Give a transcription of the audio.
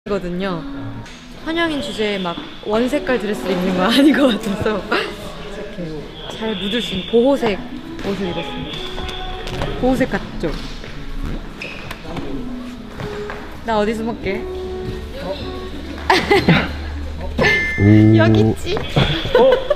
거든요. 환영인 주제에 막 원색깔 드레스를 입는 건 아닌 것 같아서 이렇게 잘 묻을 수 있는 보호색 옷을 입었습니다. 보호색 같죠? 나 어디서 먹게? 여기 있지?